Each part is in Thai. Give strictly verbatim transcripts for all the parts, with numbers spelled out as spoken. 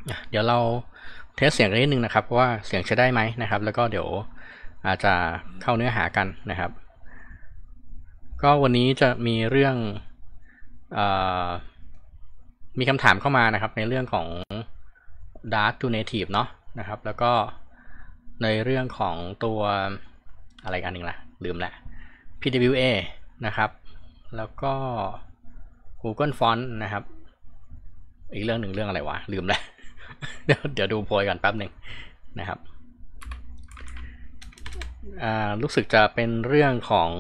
เดี๋ยวเราเทสเสียงกันนิดนึงนะครับว่าเสียงใช้ได้ไหมนะครับแล้วก็เดี๋ยวอาจจะเข้าเนื้อหากันนะครับก็วันนี้จะมีเรื่องเอ่อมีคำถามเข้ามานะครับในเรื่องของ Dart to Native เนาะนะครับแล้วก็ในเรื่องของตัวอะไรกันหนึ่งล่ะลืมละ พี ดับเบิลยู เอ นะครับแล้วก็ Google Font นะครับอีกเรื่องหนึ่งเรื่องอะไรวะลืมแล้ว เดี๋ยวเดี๋ยวดูโพยก่อนแป๊บหนึ่งนะครับรู้สึกจะเป็นเรื่องของ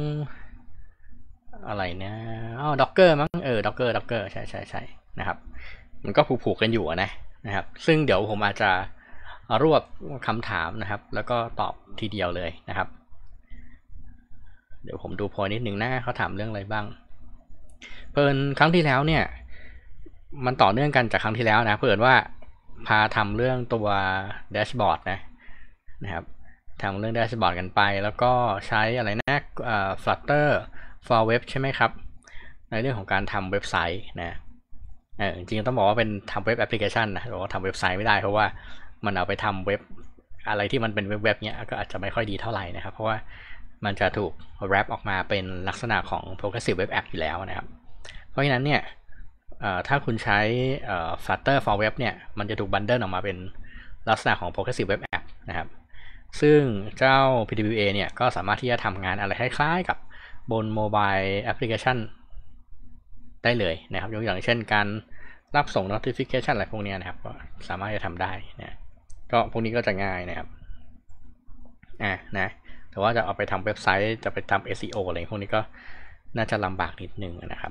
อะไรเนี่ยอ๋อ Docker มั้งเออ Docker Docker ใช่ใช่ใช่นะครับมันก็ผูกๆกันอยู่นะนะครับซึ่งเดี๋ยวผมอาจจะรวบคำถามนะครับแล้วก็ตอบทีเดียวเลยนะครับเดี๋ยวผมดูโพยนิดนึงนะเขาถามเรื่องอะไรบ้างเพิ่นครั้งที่แล้วเนี่ยมันต่อเนื่องกันจากครั้งที่แล้วนะเพิ่นว่าพาทำเรื่องตัวแดชบอร์ดนะนะครับทำเรื่องแดชบอร์ดกันไปแล้วก็ใช้อะไรนะ Flutter for Web ใช่ไหมครับในเรื่องของการทำเว็บไซต์นะเออจริงๆต้องบอกว่าเป็นทำเว็บแอปพลิเคชันนะแต่ว่าทำเว็บไซต์ไม่ได้เพราะว่ามันเอาไปทำเว็บอะไรที่มันเป็นเว็บเว็บเนี้ยก็อาจจะไม่ค่อยดีเท่าไหร่นะครับเพราะว่ามันจะถูกแรปออกมาเป็นลักษณะของ Progressive Web App อยู่แล้วนะครับเพราะฉะนั้นเนี่ยถ้าคุณใช้ Flutter for Web เนี่ยมันจะถูกบันเดิลออกมาเป็นลักษณะของ Progressive Web App นะครับซึ่งเจ้า พี ดับเบิลยู เอ เนี่ยก็สามารถที่จะทำงานอะไรคล้ายๆกับบนโมบายแอปพลิเคชันได้เลยนะครับยกตัวอย่างเช่นการรับส่ง notification อะไรพวกนี้นะครับก็สามารถจะทำได้นะก็พวกนี้ก็จะง่ายนะครับอ่านะแต่ว่าจะเอาไปทำเว็บไซต์จะไปทำ เอส อี โอ อะไรพวกนี้ก็น่าจะลำบากนิดนึงนะครับ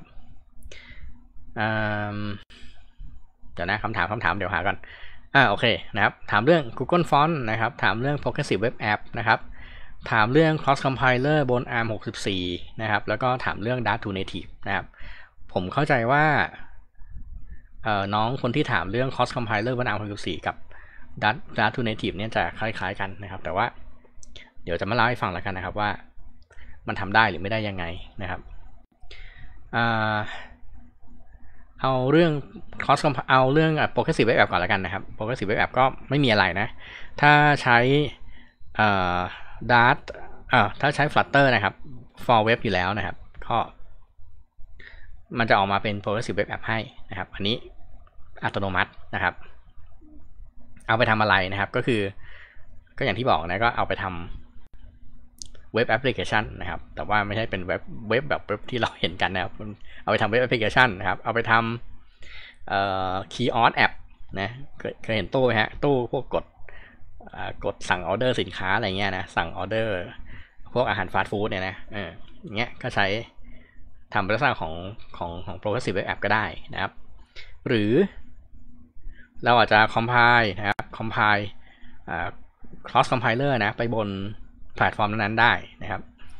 เดี๋ยวนะคำถามคำถามเดี๋ยวหากันอ่าโอเคนะครับถามเรื่อง Google Font นะครับถามเรื่อง Progressive Web App นะครับถามเรื่อง Cross Compiler บน อาร์ม หกสิบสี่นะครับแล้วก็ถามเรื่อง Dart to Native นะครับผมเข้าใจว่าน้องคนที่ถามเรื่อง Cross Compiler บน อาร์ม หกสิบสี่กับ Dart, Dart to Native เนี่ยจะคล้ายๆกันนะครับแต่ว่าเดี๋ยวจะมาเล่าให้ฟังแล้วกันนะครับว่ามันทำได้หรือไม่ได้ยังไงนะครับเอาเรื่อง cross เอาเรื่อง progressive web app ก่อนแล้วกันนะครับ progressive web app ก็ไม่มีอะไรนะถ้าใช้อ่า Dart อ่าถ้าใช้ Flutter นะครับ for web อยู่แล้วนะครับก็มันจะออกมาเป็น progressive web app ให้นะครับอันนี้อัตโนมัตินะครับเอาไปทำอะไรนะครับก็คือก็อย่างที่บอกนะก็เอาไปทำเว็บแอปพลิเคชันนะครับแต่ว่าไม่ใช่เป็นเว็บเว็บแบบเว็บที่เราเห็นกันนะครับเอาไปทำเว็บแอปพลิเคชันนะครับเอาไปทำเอ่อคีย์ออสแอปนะเคยเห็นตู้ไหมฮะตู้พวกกดกดสั่งออเดอร์สินค้าอะไรเงี้ยนะสั่งออเดอร์พวกอาหารฟาสต์ฟู้ดเนี่ยนะเอออย่างเงี้ยก็ใช้ทำลักษณะของของของ progressive web app ก็ได้นะครับหรือเราอาจจะ compile นะครับ compile cross compiler นะไปบนแพลตฟอร์มนั้นๆได้นะครับ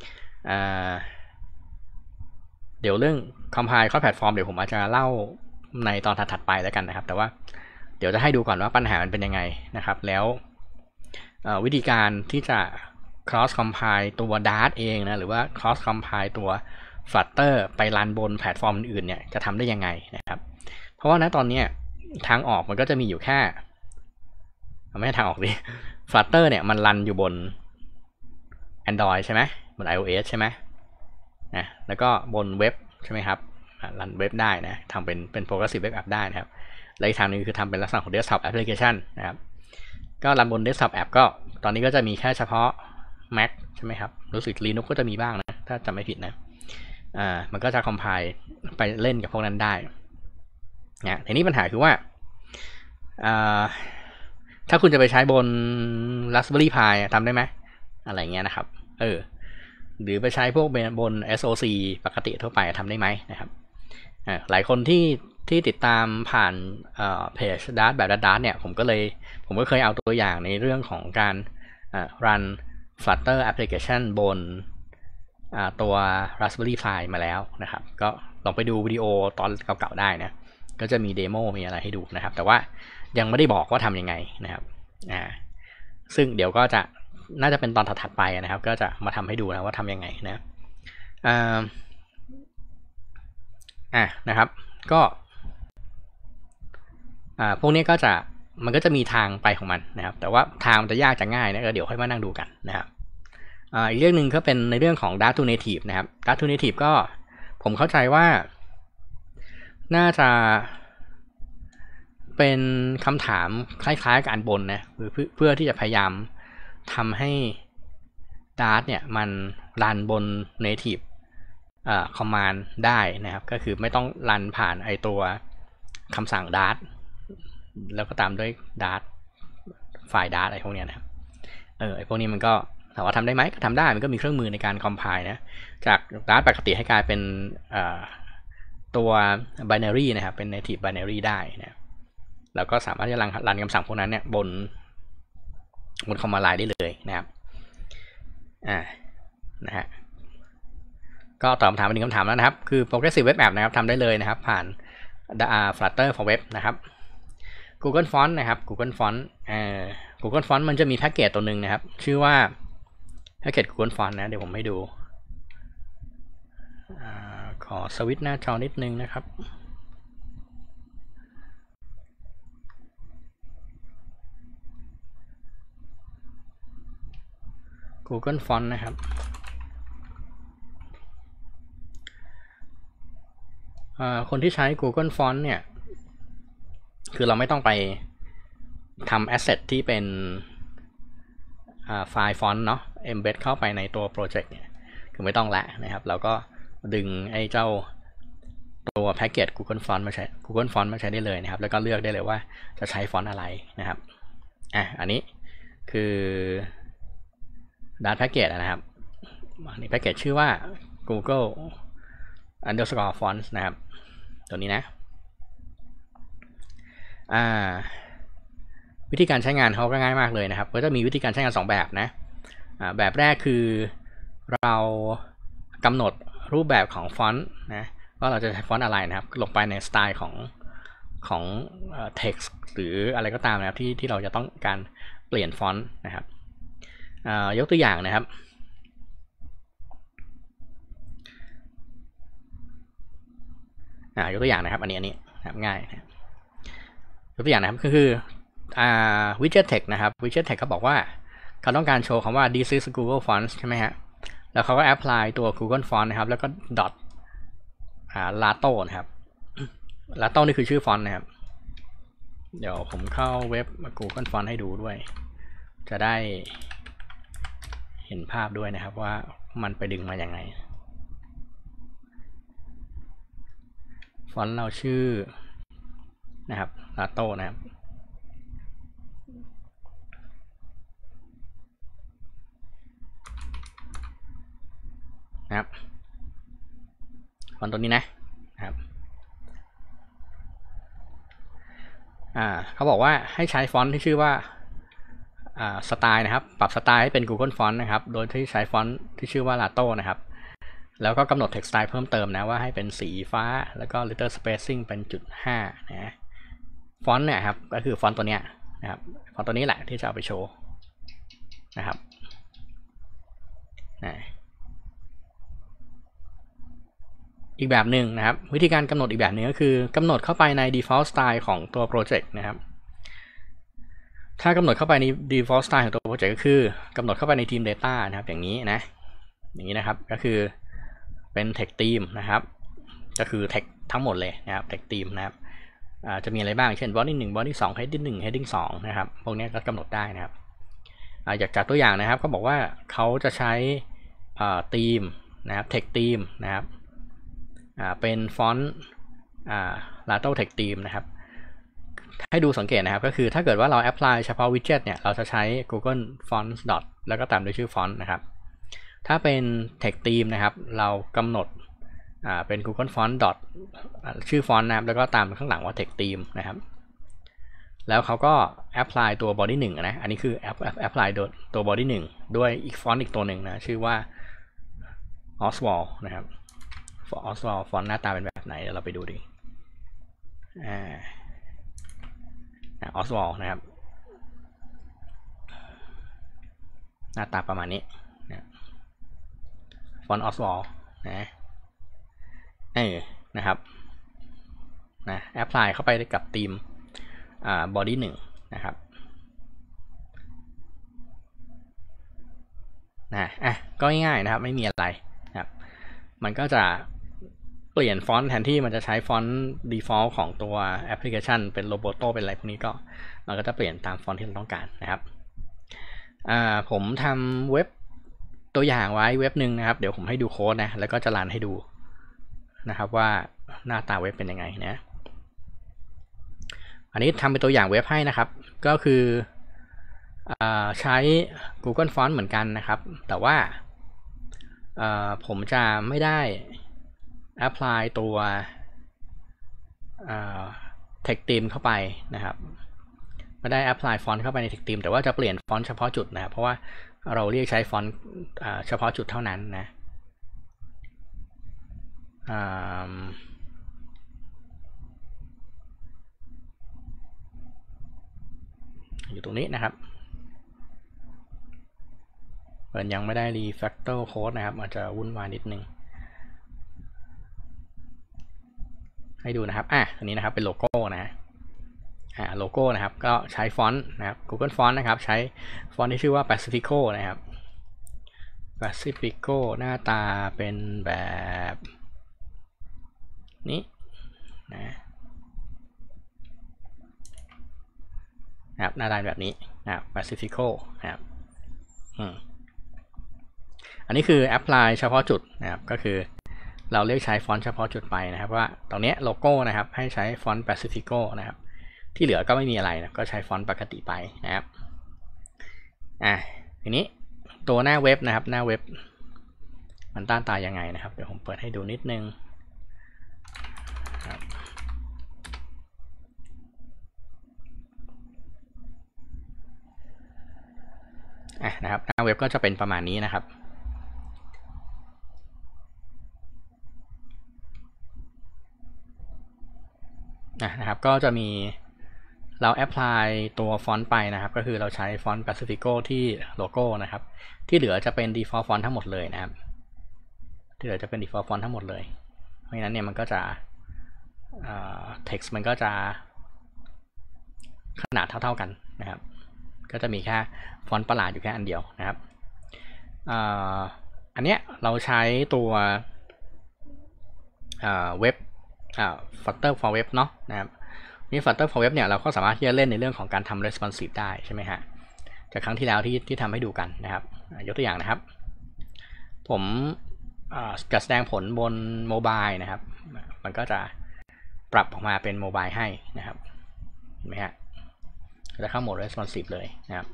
เดี๋ยวเรื่อง compile cross platform เดี๋ยวผมอาจจะเล่าในตอนถัดๆไปแล้วกันนะครับแต่ว่าเดี๋ยวจะให้ดูก่อนว่าปัญหามันเป็นยังไงนะครับแล้ววิธีการที่จะ cross compile ตัว Dart เองนะหรือว่า cross compile ตัว Flutter ไปรันบนแพลตฟอร์มอื่นๆเนี่ยจะทำได้ยังไงนะครับเพราะว่าณตอนนี้ทางออกมันก็จะมีอยู่แค่ไม่ใช่ทางออกดิ Flutter เนี่ยมันรันอยู่บน Android ใช่ไหมบน iOS ใช่ไหมนะแล้วก็บนเว็บใช่ไหมครับรันเว็บได้นะทำเป็นเป็น progressive web app ได้นะครับและอีกทางนึงคือทำเป็นลักษณะของ desktop application นะครับก็รันบน desktop app ก็ตอนนี้ก็จะมีแค่เฉพาะ Mac ใช่ไหมครับรู้สึก Linux ก็จะมีบ้างนะถ้าจำไม่ผิดนะอ่ามันก็จะ compile ไปเล่นกับพวกนั้นได้นะทีนี้ปัญหาคือว่าอ่าถ้าคุณจะไปใช้บน Raspberry Pi ทำได้ไหมอะไรเงี้ยนะครับเออหรือไปใช้พวกบน เอส โอ ซี ปกติทั่วไปทำได้ไหมนะครับหลายคนที่ที่ติดตามผ่านเพจ Dart แบบ Dart เนี่ยผมก็เลยผมก็เคยเอาตัวอย่างในเรื่องของการรัน Flutter application บนตัว Raspberry Pi มาแล้วนะครับก็ลองไปดูวิดีโอตอนเก่าๆได้นะก็จะมีเดโมมีอะไรให้ดูนะครับแต่ว่ายังไม่ได้บอกว่าทำยังไงนะครับอ่าซึ่งเดี๋ยวก็จะน่าจะเป็นตอนถัดๆไปนะครับก็จะมาทำให้ดูนะว่าทำยังไงนะอ่าอ่ะนะครับก็อ่าพวกนี้ก็จะมันก็จะมีทางไปของมันนะครับแต่ว่าทางมันจะยากจะง่ายนะก็เดี๋ยวค่อยมานั่งดูกันนะครับอ่าอีกเรื่องหนึ่งก็เป็นในเรื่องของ Dart to Native นะครับ Dart to Native ก็ผมเข้าใจว่าน่าจะเป็นคำถามคล้ายๆกับอันบนนะเพื่อเพื่อที่จะพยายามทำให้ Dart เนี่ยมันรันบน Native อ่า command ได้นะครับก็คือไม่ต้องรันผ่านไอตัวคำสั่ง Dart แล้วก็ตามด้วย Dart ไฟล์ Dart อะไรพวกนี้นะครับเออไอพวกนี้มันก็ถามว่าทำได้ไหมก็ทำได้มันก็มีเครื่องมือในการ compile นะจาก Dart ปกติให้กลายเป็นตัว binary นะครับเป็น native binary ได้นะแล้วก็สามารถจะรันรันคำสั่งพวกนั้นเนี่ยบนบน command line ได้เลยนะครับอ่านะฮะก็ตอบคำถามไปหนึ่งคำถามแล้วนะครับคือ progressive web app นะครับทำได้เลยนะครับผ่าน Flutter for web นะครับ Google Font นะครับ Google Font เอ่อ Google Font มันจะมีแพ็กเกจตัวหนึ่งนะครับชื่อว่าแพ็กเกจ Google Font นะเดี๋ยวผมให้ดูขอสวิตช์หน้าจอนิดนึงนะครับ Google Font นะครับคนที่ใช้ Google Font เนี่ยคือเราไม่ต้องไปทำ asset ที่เป็นไฟล์ font เนาะ embed เข้าไปในตัวโปรเจกต์เนี่ยคือไม่ต้องละนะครับเราก็ดึงไอ้เจ้าตัวแพ็กเกจ Google Font มาใช้ Google Font มาใช้ได้เลยนะครับแล้วก็เลือกได้เลยว่าจะใช้ฟอนต์อะไรนะครับอ่ะอันนี้คือ Dart Package นะครับอันนี้แพ็กเกจชื่อว่า Google underscore fonts นะครับตัวนี้นะอ่าวิธีการใช้งานเขาก็ง่ายมากเลยนะครับก็จะมีวิธีการใช้งานสองแบบนะอ่าแบบแรกคือเรากำหนดรูปแบบของฟอนต์นะว่าเราจะใช้ฟอนต์อะไรนะครับลงไปในสไตล์ของของ text หรืออะไรก็ตามนะครับที่ที่เราจะต้องการเปลี่ยนฟอนต์นะครับยกตัวอย่างนะครับยกตัวอย่างนะครับอันนี้อันนี้นะครับง่ายนะยกตัวอย่างนะครับก็คืออ่า widget text นะครับ widget text เขาบอกว่าเขาต้องการโชว์คำว่า this is Google Fonts ใช่ไหมฮะแล้วเขาก็ apply ตัว Google Font นะครับแล้วก็ dot อ่า lato นะครับ lato นี่คือชื่อฟอนต์นะครับเดี๋ยวผมเข้าเว็บ Google Font ให้ดูด้วยจะได้เห็นภาพด้วยนะครับว่ามันไปดึงมาอย่างไงฟอนต์เราชื่อนะครับ lato นะครับนะครับฟอนต์ตัวนี้นะนะครับอ่าเขาบอกว่าให้ใช้ฟอนต์ที่ชื่อว่าอ่าสไตล์นะครับปรับสไตล์ให้เป็น Google Font นะครับโดยที่ใช้ฟอนต์ที่ชื่อว่า lato นะครับแล้วก็กำหนด text style เพิ่มเติมนะว่าให้เป็นสีฟ้าแล้วก็ letter spacing เป็นจุดห้านะฟอนต์เนี่ยครับก็คือฟอนต์ตัวเนี้ยนะครับฟอนต์ตัวนี้แหละที่จะเอาไปโชว์นะครับนะอีกแบบหนึ่งนะครับวิธีการกำหนดอีกแบบหนึ่งก็คือกำหนดเข้าไปใน default style ของตัวโปรเจกต์นะครับถ้ากำหนดเข้าไปใน default style ของตัวโปรเจกต์ก็คือกำหนดเข้าไปใน team data นะครับอย่างนี้นะอย่างนี้นะครับก็คือเป็น text theme นะครับก็คือ text ทั้งหมดเลยนะครับ text theme นะครับจะมีอะไรบ้างเช่น body หนึ่ง body สอง heading หนึ่ง heading สองนะครับพวกนี้ก็กำหนดได้นะครับอยากจัดตัวอย่างนะครับเขาบอกว่าเขาจะใช้ theme นะครับ text theme นะครับเป็นฟอนต์ lato text theme นะครับให้ดูสังเกตนะครับก็คือถ้าเกิดว่าเรา apply เฉพาะ widget เนี่ยเราจะใช้ Google Fonts dot แล้วก็ตามด้วยชื่อฟอนต์นะครับถ้าเป็น text theme นะครับเรากำหนดเป็น Google Font dot ชื่อฟอนต์นะครับแล้วก็ตามข้างหลังว่า text theme นะครับแล้วเขาก็ apply ตัว body หนึ่งนะอันนี้คือ apply ตัว body หนึ่งด้วยอีกฟอนต์อีกตัวหนึ่งนะชื่อว่า Oswald นะครับ Oswald ฟอนต์หน้าตาเป็นแบบไหนเดี๋ยวเราไปดูดิอ่าOswald นะครับหน้าตาประมาณนี้นะฟอนต์ Oswald นะเออนะครับนะ apply เข้าไปกับธีมอ่า body หนึ่งนะครับนะอ่ะก็ง่ายๆนะครับไม่มีอะไรนะครับมันก็จะเปลี่ยนฟอนต์แทนที่มันจะใช้ฟอนต์ default ของตัวแอปพลิเคชันเป็น Roboto เป็นอะไรพวกนี้ก็มันก็จะเปลี่ยนตามฟอนต์ที่เราต้องการนะครับอ่าผมทำเว็บตัวอย่างไว้เว็บหนึ่งนะครับเดี๋ยวผมให้ดูโค้ดนะแล้วก็จะรันให้ดูนะครับว่าหน้าตาเว็บเป็นยังไงนะอันนี้ทำเป็นตัวอย่างเว็บให้นะครับก็คือใช้ Google Font เหมือนกันนะครับแต่ว่าผมจะไม่ได้ apply ตัว text theme เข้าไปนะครับไม่ได้ apply font เข้าไปใน text theme แต่ว่าจะเปลี่ยนฟอนต์เฉพาะจุดนะเพราะว่าเราเรียกใช้ฟอนต์เฉพาะจุดเท่านั้นนะอยู่ตรงนี้นะครับมันยังไม่ได้ refactor code นะครับอาจจะวุ่นวายนิดนึงให้ดูนะครับอ่ะอันนี้นะครับเป็นโลโก้นะอ่าโลโก้นะครับก็ใช้ฟอนต์นะครับ Google Font นะครับใช้ฟอนต์ที่ชื่อว่า Pacifico นะครับ Pacifico หน้าตาเป็นแบบนี้นะนะครับหน้าตาแบบนี้นะครับ Pacifico นะครับอืมอันนี้คือ apply เฉพาะจุดนะครับก็คือเราเลือกใช้ฟอนต์เฉพาะจุดไปนะครับว่าตรงนี้โลโก้นะครับให้ใช้ฟอนต์ Pacifico นะครับที่เหลือก็ไม่มีอะไรนะก็ใช้ฟอนต์ปกติไปนะครับอ่ะทีนี้ตัวหน้าเว็บนะครับหน้าเว็บมันต้านตายังไงนะครับเดี๋ยวผมเปิดให้ดูนิดนึงอ่ะนะครับหน้าเว็บก็จะเป็นประมาณนี้นะครับนะครับก็จะมีเราแอพพลายตัวฟอนต์ไปนะครับก็คือเราใช้ฟอนต์ Pacifico ที่โลโก้นะครับที่เหลือจะเป็น default font ทั้งหมดเลยนะครับที่เหลือจะเป็น default font ทั้งหมดเลยเพราะฉะนั้นเนี่ยมันก็จะ text มันก็จะขนาดเท่าๆกันนะครับก็จะมีแค่ฟอนต์ประหลาดอยู่แค่อันเดียวนะครับอันเนี้ยเราใช้ตัวเว็บFlutter for Web เนาะนะครับนี่ Flutter for Web เนี่ยเราก็สามารถที่จะเล่นในเรื่องของการทำ responsive ได้ใช่ไหมฮะจากครั้งที่แล้วที่ที่ทำให้ดูกันนะครับยกตัวอย่างนะครับผมจะแสดงผลบนโมบายนะครับมันก็จะปรับออกมาเป็นโมบายให้นะครับเห็นไหมฮะจะเข้าโหมด responsive เลยนะครับ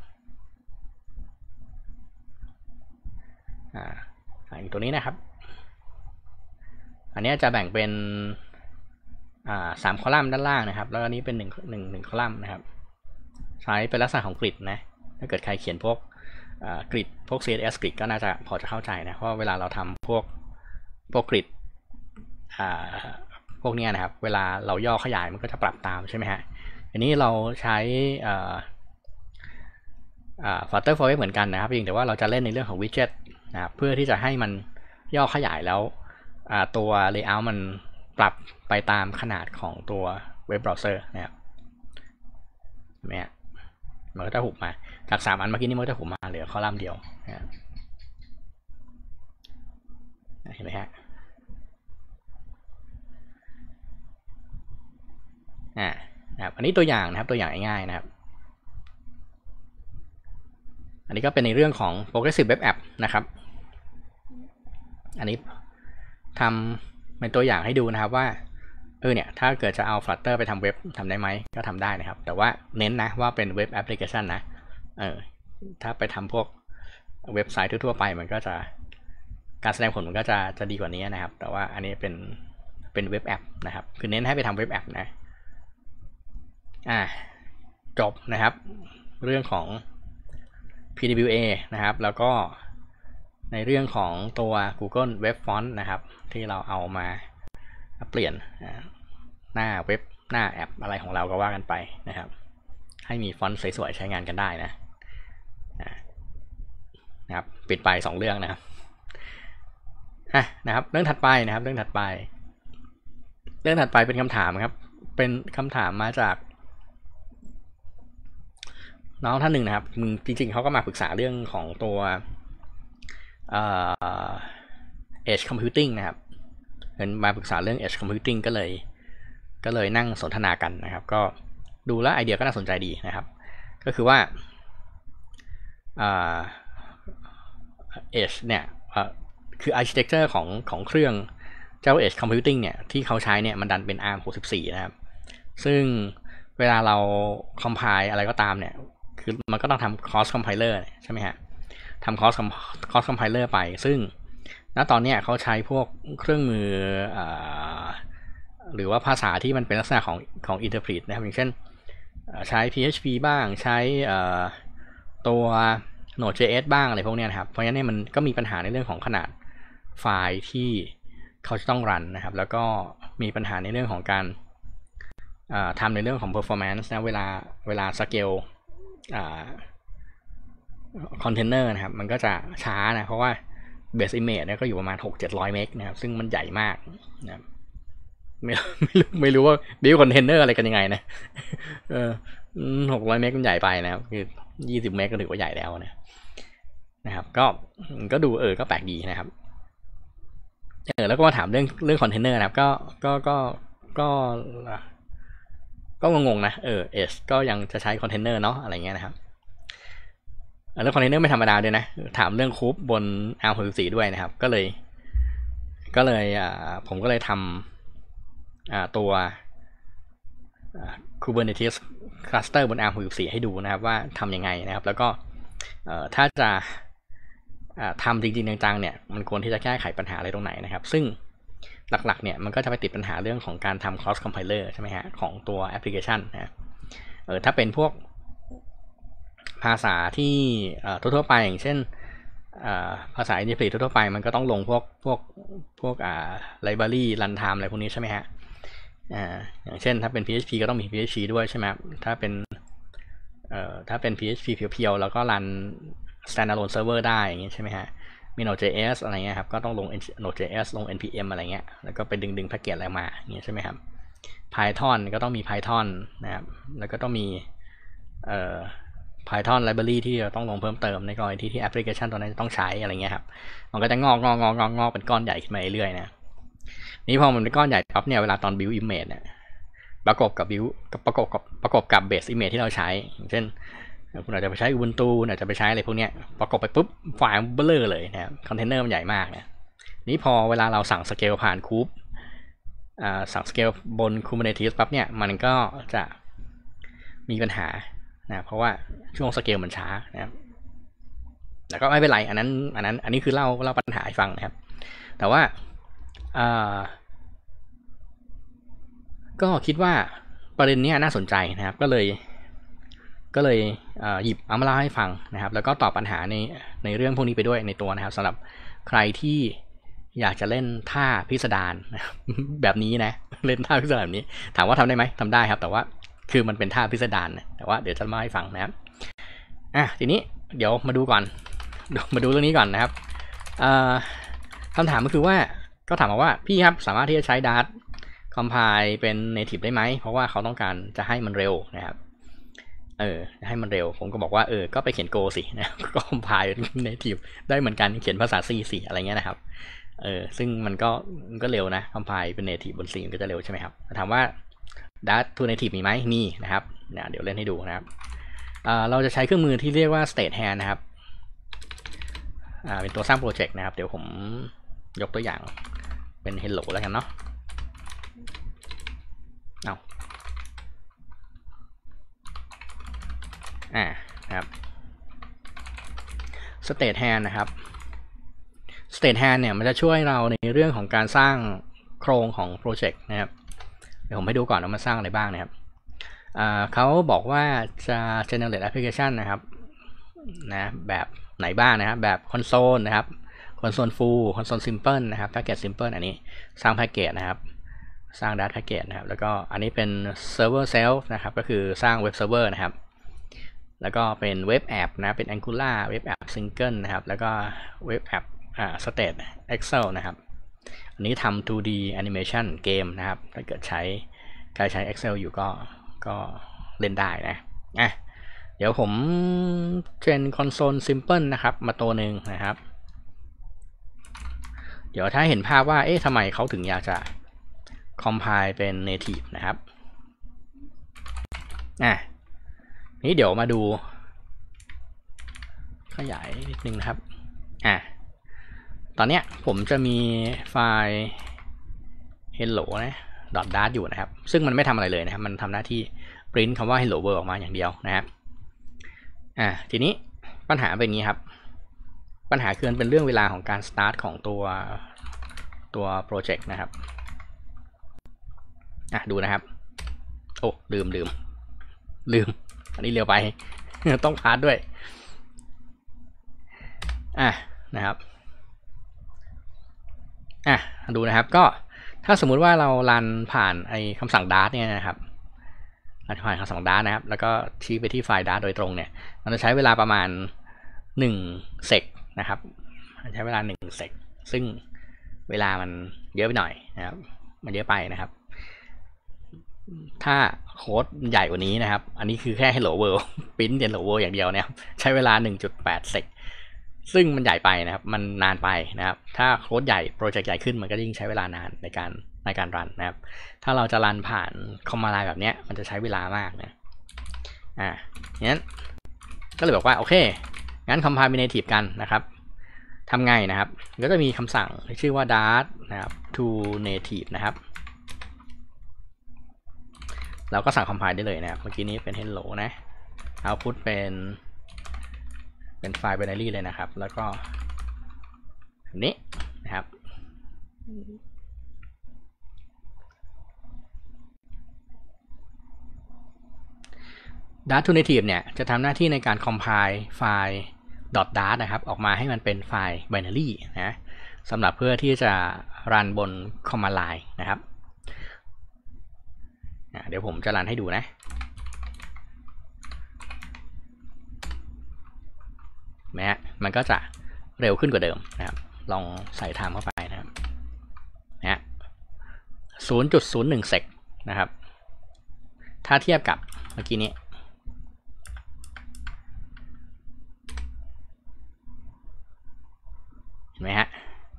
อ่าอยู่ตัวนี้นะครับอันนี้จะแบ่งเป็นสามคอลัมน์ด้านล่างนะครับแล้วอันนี้เป็นหนึ่งหนึ่งหนึ่งคอลัมน์นะครับใช้เป็นลักษณะของกริดนะถ้าเกิดใครเขียนพวกกริดพวก ซี เอส เอส กริดก็น่าจะพอจะเข้าใจนะเพราะเวลาเราทำพวกพวกกริดพวกนี้นะครับเวลาเราย่อขยายมันก็จะปรับตามใช่ไหมฮะอันนี้เราใช้ Flutter for Web เหมือนกันนะครับเพียงแต่ว่าเราจะเล่นในเรื่องของ widget นะครับเพื่อที่จะให้มันย่อขยายแล้วตัว layout มันปรับไปตามขนาดของตัวเว็บเบราว์เซอร์นะครับเห็นไหมฮะมันก็จะหุบมาจากสามอันเมื่อกี้นี้มันก็จะหุบมาเหลือคอลัมน์เดียวนะครับเห็นไหมฮะอ่านะครับอันนี้ตัวอย่างนะครับตัวอย่างง่ายๆนะครับอันนี้ก็เป็นในเรื่องของ Progressive Web App นะครับอันนี้ทำเป็นตัวอย่างให้ดูนะครับว่าเออเนี่ยถ้าเกิดจะเอา Flutter ไปทำเว็บทำได้ไหมก็ทำได้นะครับแต่ว่าเน้นนะว่าเป็นเว็บแอปพลิเคชันนะเออถ้าไปทำพวกเว็บไซต์ทั่วๆไปมันก็จะการแสดงผลมันก็จะจะดีกว่านี้นะครับแต่ว่าอันนี้เป็นเป็นเว็บแอปนะครับคือเน้นให้ไปทำเว็บแอปนะอ่าจบนะครับเรื่องของ พี ดับเบิลยู เอ นะครับแล้วก็ในเรื่องของตัว Google Web Font นะครับที่เราเอามาเปลี่ยนหน้าเว็บหน้าแอปอะไรของเราก็ว่ากันไปนะครับให้มีฟอนต์สวยๆใช้งานกันได้นะนะครับปิดไปสองเรื่องนะครับอ่ะนะครับเรื่องถัดไปนะครับเรื่องถัดไปเรื่องถัดไปเป็นคำถามครับเป็นคำถามมาจากน้องท่านหนึ่งนะครับมึงจริงๆเขาก็มาปรึกษาเรื่องของตัวเอ่อ edge computing นะครับเห็นมาปรึกษาเรื่อง edge computing ก็เลยก็เลยนั่งสนทนากันนะครับก็ดูแล้วไอเดียก็น่าสนใจดีนะครับก็คือว่าedge เนี่ยคือ architecture ของของเครื่องเจ้า edge computing เนี่ยที่เขาใช้เนี่ยมันดันเป็น อาร์ม หกสิบสี่นะครับซึ่งเวลาเรา compile อะไรก็ตามเนี่ยคือมันก็ต้องทำ cross compiler ใช่ไหมฮะทำ cross cross compiler ไปซึ่งณตอนนี้เขาใช้พวกเครื่องมือหรือว่าภาษาที่มันเป็นลักษณะของของ interpret นะครับอย่างเช่นใช้ พี เอช พี บ้างใช้ตัว Node.js บ้างอะไรพวกนี้นะครับเพราะฉะนั้นมันก็มีปัญหาในเรื่องของขนาดไฟล์ที่เขาจะต้องรันนะครับแล้วก็มีปัญหาในเรื่องของการทำในเรื่องของ performance นะเวลาเวลา scale คอนเทนเนอร์นะครับมันก็จะช้านะเพราะว่า base image เนี่ยก็อยู่ประมาณ หกถึงเจ็ดร้อย เมกนะครับซึ่งมันใหญ่มากนะครับไม่ไม่รู้ไม่รู้ว่า build container อะไรกันยังไงนะเออหกร้อยเมกมันใหญ่ไปนะครับคือยี่สิบเมกก็ถือว่าใหญ่แล้วนะนะครับก็ก็ดูเออก็แปลกดีนะครับเออแล้วก็มาถามเรื่องเรื่องคอนเทนเนอร์นะครับก็ก็ก็ก็ก็งงๆนะเออ Edge ก็ยังจะใช้คอนเทนเนอร์เนาะอะไรเงี้ยนะครับแล้วคอนเทนเนอร์ไม่ธรรมดาด้วยนะถามเรื่องคูปบน อาร์ม หกสิบสี่ด้วยนะครับก็เลยก็เลยอ่าผมก็เลยทำอ่าตัว Kubernetes cluster บน อาร์ม หกสิบสี่ให้ดูนะครับว่าทำยังไงนะครับแล้วก็ถ้าจะทำจริงๆจังๆเนี่ยมันควรที่จะแก้ไขปัญหาอะไรตรงไหนนะครับซึ่งหลักๆเนี่ยมันก็จะไปติดปัญหาเรื่องของการทำ cross compiler ใช่ไหมฮะของตัวแอปพลิเคชันนะเออถ้าเป็นพวกภาษาที่ทั่วๆไปอย่างเช่นภาษา interpret ทั่วๆไปมันก็ต้องลงพวกพวกพวกอ่า library runtime อะไรพวกนี้ใช่ไหมฮะอ่าอย่างเช่นถ้าเป็น พี เอช พี ก็ต้องมี พี เอช พี ด้วยใช่ไหมถ้าเป็นเอ่อถ้าเป็น พี เอช พี เพียวๆแล้วก็รัน standalone server ได้อย่างงี้ใช่ไหมฮะมี Node.js อะไรเงี้ยครับก็ต้องลง Node.js ลง เอ็น พี เอ็ม อะไรเงี้ยแล้วก็ไปดึงดึงแพ็กเกจอะไรมาอย่างเงี้ยใช่ไหมครับ Python ก็ต้องมี Python นะครับแล้วก็ต้องมีเอ่อ Python library ที่จะต้องลงเพิ่มเติมในกรณีที่ที่แอปพลิเคชันตัวนั้นต้องใช้อะไรเงี้ยครับมันก็จะงอกงอกงอกงอกเป็นก้อนใหญ่ขึ้นมาเรื่อยๆนะนี่พอมันเป็นก้อนใหญ่ปั๊บเนี่ยเวลาตอน build image เนี่ยประกอบกับ build ประกอบกับประกอบกับ base image ที่เราใช้อย่างเช่นคุณอาจจะไปใช้ Ubuntu อาจจะไปใช้อะไรพวกเนี้ยประกอบไปปุ๊บไฟล์เบลอเลยนะครับคอนเทนเนอร์มันใหญ่มากนะนี่พอเวลาเราสั่งสเกลผ่านคูปสั่งสเกลบน Kubernetes ปั๊บเนี่ยมันก็จะมีปัญหานะเพราะว่าช่วงสเกลมันช้านะครับแล้วก็ไม่เป็นไรอันนั้นอันนั้นอันนี้คือเล่าเล่าปัญหาให้ฟังนะครับแต่ว่าก็คิดว่าประเด็นนี้น่าสนใจนะครับก็เลยก็เลยหยิบเอามาเล่าให้ฟังนะครับแล้วก็ตอบปัญหาในในเรื่องพวกนี้ไปด้วยในตัวนะครับสำหรับใครที่อยากจะเล่นท่าพิสดารแบบนี้นะเล่นท่าพิสดารแบบนี้ถามว่าทำได้ไหมทำได้ครับแต่ว่าคือมันเป็นท่าพิสดารนะแต่ว่าเดี๋ยวจะมาให้ฟังนะครับอ่ะทีนี้เดี๋ยวมาดูก่อนมาดูเรื่องนี้ก่อนนะครับคำถามก็คือว่าก็ถามมาว่าพี่ครับสามารถที่จะใช้ Dart compile เป็น native ได้ไหมเพราะว่าเขาต้องการจะให้มันเร็วนะครับเออให้มันเร็วผมก็บอกว่าเออก็ไปเขียน Go สินะก็ compile native ได้เหมือนกันเขียนภาษา C สิอะไรเงี้ยนะครับเออซึ่งมันก็มันก็เร็วนะ compile เป็น native บน C มันก็จะเร็วใช่ไหมครับถามว่า Dart to native มีไหมมีนะครับเนี่ยเดี๋ยวเล่นให้ดูนะครับเอ่อเราจะใช้เครื่องมือที่เรียกว่า Stagehand นะครับอ่าเป็นตัวสร้างโปรเจกต์นะครับเดี๋ยวผมยกตัวอย่างเป็น Hello แล้วกันเนาะเอาอ่านะครับ Stagehand นะครับ Stagehand เนี่ยมันจะช่วยเราในเรื่องของการสร้างโครงของโปรเจกต์นะครับเดี๋ยวผมให้ดูก่อนว่ามันสร้างอะไรบ้างนะครับเขาบอกว่าจะ generate application นะครับนะแบบไหนบ้างนะครับแบบคอนโซลนะครับคอนโซล full คอนโซล simple นะครับ package simple อันนี้สร้างแพ็กเกจนะครับสร้าง Dart package นะครับแล้วก็อันนี้เป็น server self นะครับก็คือสร้างเว็บเซิร์ฟเวอร์นะครับแล้วก็เป็นเว็บแอปนะเป็น Angular เว็บแอป Single นะครับแล้วก็เว็บแอปอ่า State Excel นะครับอันนี้ทำ ทู ดี animation เกมนะครับถ้าเกิดใช้ใครใช้ Excel อยู่ก็ก็เล่นได้นะอ่ะเดี๋ยวผมเทรน console simple นะครับมาตัวหนึ่งนะครับเดี๋ยวถ้าเห็นภาพว่าเอ๊ะทำไมเขาถึงอยากจะ compile เป็น native นะครับอ่ะนี้เดี๋ยวมาดูขยายนิดนึงนะครับอ่ะตอนเนี้ยผมจะมีไฟล์ hello นะ .dart อยู่นะครับซึ่งมันไม่ทำอะไรเลยนะครับมันทำหน้าที่ print คำว่า hello world ออกมาอย่างเดียวนะครับอ่ะทีนี้ปัญหาเป็นอย่างนี้ครับปัญหาคือมันเป็นเรื่องเวลาของการ start ของตัวตัวโปรเจกต์นะครับอ่ะดูนะครับโอ้ลืมลืมลืมอันนี้เร็วไป ต้องพาร์ทด้วยอ่ะนะครับอ่ะดูนะครับก็ถ้าสมมุติว่าเรารันผ่านไอ้คำสั่ง dart เนี่ยนะครับรันผ่านคำสั่ง dart นะครับแล้วก็ชี้ไปที่ไฟล์ dart โดยตรงเนี่ยมันจะใช้เวลาประมาณหนึ่งเซกนะครับใช้เวลาหนึ่งเซกซึ่งเวลามันเยอะไปหน่อยนะครับมันเยอะไปนะครับถ้าโค้ดใหญ่กว่านี้นะครับอันนี้คือแค่ hello world พิมพ์ hello world อย่างเดียวเนี่ยใช้เวลา หนึ่งจุดแปด เซกซึ่งมันใหญ่ไปนะครับมันนานไปนะครับถ้าโค้ดใหญ่โปรเจกต์ใหญ่ขึ้นมันก็ยิ่งใช้เวลานานในการในการรันนะครับถ้าเราจะรันผ่านคอมมานด์แบบนี้มันจะใช้เวลามากนะอ่างั้นก็เลยบอกว่าโอเคงั้น compile native กันนะครับทำไงนะครับก็จะมีคำสั่งชื่อว่า dart นะครับ to native นะครับเราก็สั่ง compile ได้เลยนะครับเมื่อกี้นี้เป็น hello นะ output เป็นเป็นไฟล์ binary เลยนะครับแล้วก็แบบนี้นะครับdart to native เนี่ยจะทำหน้าที่ในการ compile ไฟล์ .dart นะครับออกมาให้มันเป็นไฟล์ binary นะสำหรับเพื่อที่จะรันบน command line นะครับเดี๋ยวผมจะรันให้ดูนะแม้มันก็จะเร็วขึ้นกว่าเดิมนะครับลองใส่ไทม์เข้าไปนะครับนะ ศูนย์จุดศูนย์หนึ่ง เซกนะครับถ้าเทียบกับเมื่อกี้นี้เห็นไหมฮะ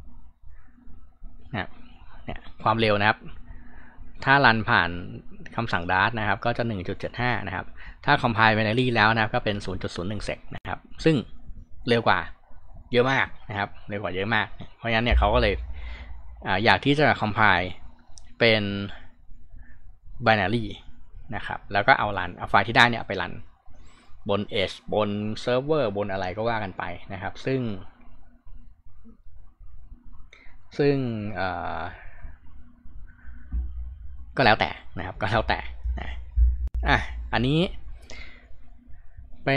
เนี่ยความเร็วนะครับถ้ารันผ่านคำสั่ง dart นะครับก็จะ หนึ่งจุดเจ็ดห้า นะครับถ้า compile binary แล้วนะครับก็เป็น ศูนย์จุดศูนย์หนึ่ง เซกนะครับซึ่งเร็วกว่าเยอะมากนะครับเร็วกว่าเยอะมากเพราะฉะนั้นเนี่ยเขาก็เลยอ่าอยากที่จะ compile เป็น binary นะครับแล้วก็เอารันเอาไฟล์ที่ได้เนี่ยไปรันบน edge บนเซิร์ฟเวอร์บนอะไรก็ว่ากันไปนะครับซึ่งซึ่งก็แล้วแต่นะครับก็แล้วแต่นะอ่ะอันนี้เป็น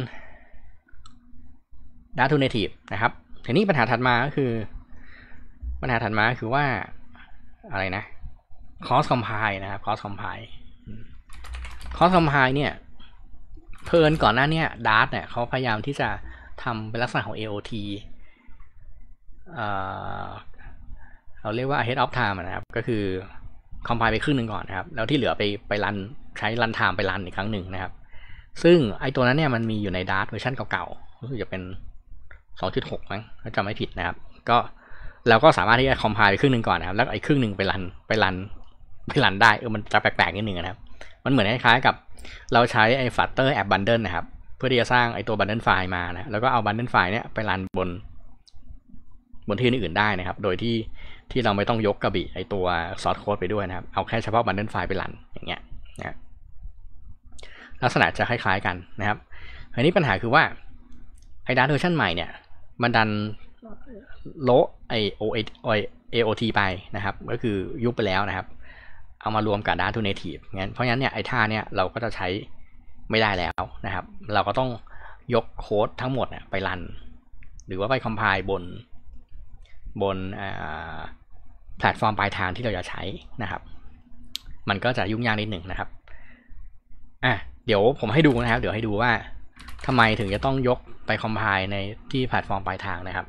dart to native นะครับทีนี้ปัญหาถัดมาก็คือปัญหาถัดมาคือว่าอะไรนะ cross compile นะครับ cross compile cross compile เนี่ยเพิ่นก่อนหน้านี้ dart เนี่ยเขาพยายามที่จะทำเป็นลักษณะของ เอ โอ ที เอ่อเราเรียกว่า ahead of time นะครับก็คือ compile ไปครึ่งหนึ่งก่อนนะครับแล้วที่เหลือไปไปรันใช้ run time ไปรันอีกครั้งหนึ่งนะครับซึ่งไอตัวนั้นเนี่ยมันมีอยู่ใน dart เวอร์ชันเก่าๆรู้สึกจะเป็น สองจุดหก มั้งถ้าจำไม่ผิดนะครับก็เราก็สามารถที่จะ compile ไปครึ่งหนึ่งก่อนนะครับแล้วไอ้ครึ่งหนึ่งไปรันไปรันไปรันได้เออมันจะแปลกๆนิดนึงนะครับมันเหมือนคล้ายๆกับเราใช้ไอ้ Flutter App Bundle นะครับเพื่อที่จะสร้างไอ้ตัว bundle file มานะแล้วก็เอา bundle file เนี่ยไปรันบนบนที่อื่นได้นะครับโดยที่ที่เราไม่ต้องยกกระบี่ไอตัว source code ไปด้วยนะครับเอาแค่เฉพาะ bundle file ไปรันอย่างเงี้ยนะลักษณะจะคล้ายๆกันนะครับอันนี้ปัญหาคือว่าไอ้ dart เวอร์ชันใหม่เนี่ยมันดันโละไอ เอ โอ ที ไปนะครับก็คือยุบไปแล้วนะครับเอามารวมกับ dart to native งั้นเพราะงั้นเนี่ยไอ้ท่าเนี่ยเราก็จะใช้ไม่ได้แล้วนะครับเราก็ต้องยกโค้ดทั้งหมดไปรันหรือว่าไป compile บนบนแพลตฟอร์มปลายทางที่เราจะใช้นะครับมันก็จะยุ่งยากนิดหนึ่งนะครับอ่ะเดี๋ยวผมให้ดูนะครับเดี๋ยวให้ดูว่าทำไมถึงจะต้องยกไป compile ในที่แพลตฟอร์มปลายทางนะครับ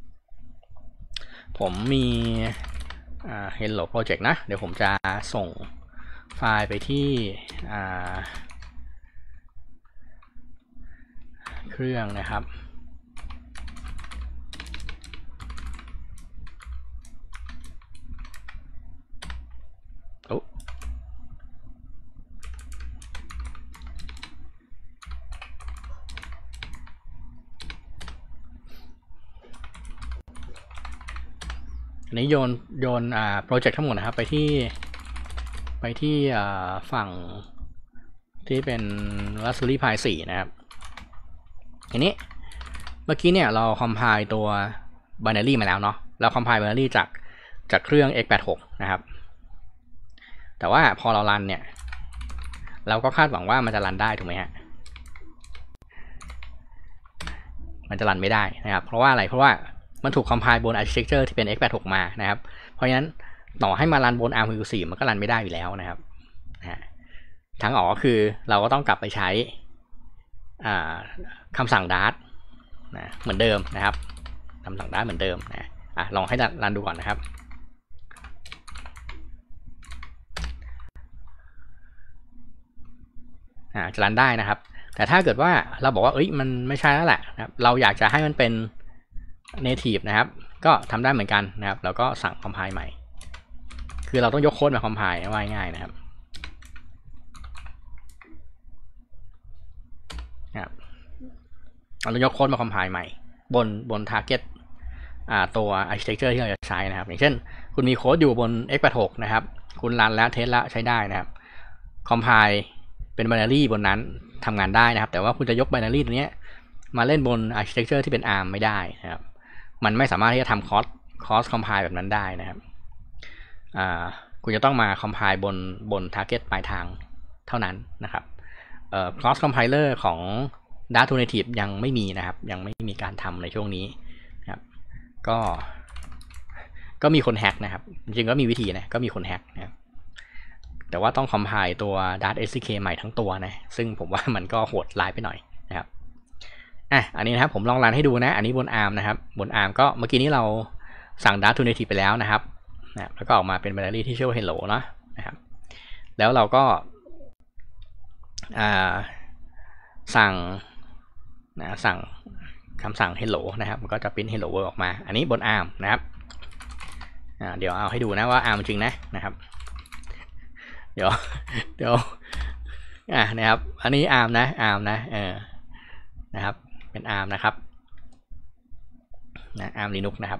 ผมมีhello project นะเดี๋ยวผมจะส่งไฟล์ไปที่เครื่องนะครับโอ้อันนี้โยนโยนอ่าโปรเจกต์ทั้งหมดนะครับไปที่ไปที่อ่าฝั่งที่เป็น Raspberry Pi สี่นะครับทีนี้เมื่อกี้เนี่ยเราคอมไพล์ตัว binary มาแล้วเนาะเราคอมไพล์ binary จากจากเครื่อง เอ็กซ์ แปดสิบหก นะครับแต่ว่าพอเรารันเนี่ยเราก็คาดหวังว่ามันจะรันได้ถูกไหมฮะมันจะรันไม่ได้นะครับเพราะว่าอะไรเพราะว่ามันถูกคอมไพล์บน architecture ที่เป็น เอ็กซ์ แปดสิบหก มานะครับเพราะฉะนั้นต่อให้มารันบน อาร์ม สี่สิบสี่ มันก็รันไม่ได้อยู่แล้วนะครับทางออกก็คือเราก็ต้องกลับไปใช้คำสั่ง dart นะเหมือนเดิมนะครับคำสั่ง dart เหมือนเดิมนะอ่ะลองให้รันดูก่อนนะครับอ่าจะรันได้นะครับแต่ถ้าเกิดว่าเราบอกว่าเอ้ยมันไม่ใช่แล้วแหละนะครับเราอยากจะให้มันเป็น native นะครับก็ทำได้เหมือนกันนะครับแล้วก็สั่ง compile ใหม่คือเราต้องยกโค้ดมา compile ว่าง่ายนะครับเราต้องยกโค้ดมา compile ใหม่บนบน target อ่าตัว architecture ที่เราจะใช้นะครับอย่างเช่นคุณมีโค้ดอยู่บน เอ็กซ์ แปดสิบหก นะครับคุณรันแล้วเทสแล้วใช้ได้นะครับ compile เป็น binary บนนั้นทำงานได้นะครับแต่ว่าคุณจะยก binary ตัวนี้มาเล่นบน architecture ที่เป็น อาร์ม ไม่ได้นะครับมันไม่สามารถที่จะทำ cross cross compile แบบนั้นได้นะครับอ่าคุณจะต้องมา compile บนบน target ปลายทางเท่านั้นนะครับเอ่อ cross compiler ของ dart to native ยังไม่มีนะครับยังไม่มีการทำในช่วงนี้นะครับก็ก็มีคนแฮกนะครับจริงๆก็มีวิธีนะก็มีคนแฮกนะครับแต่ว่าต้อง compile ตัว dart เอส ดี เค ใหม่ทั้งตัวนะซึ่งผมว่ามันก็โหดร้ายไปหน่อยนะครับอ่ะอันนี้นะครับผมลองรันให้ดูนะอันนี้บน อาร์ม นะครับบน อาร์ม ก็เมื่อกี้นี้เราสั่ง dart to native ไปแล้วนะครับนะแล้วก็ออกมาเป็น binary ที่ชื่อว่า hello เนาะนะครับแล้วเราก็อ่าสั่งนะสั่งคำสั่ง hello นะครับมันก็จะเป็น hello world ออกมาอันนี้บน อาร์ม นะครับอ่าเดี๋ยวเอาให้ดูนะว่า อาร์ม จริงนะนะครับเดี๋ยวเดี๋ยวอ่านะครับอันนี้ อาร์ม นะ อาร์ม นะเออนะครับเป็น อาร์ม นะครับนะ อาร์ม Linux นะครับ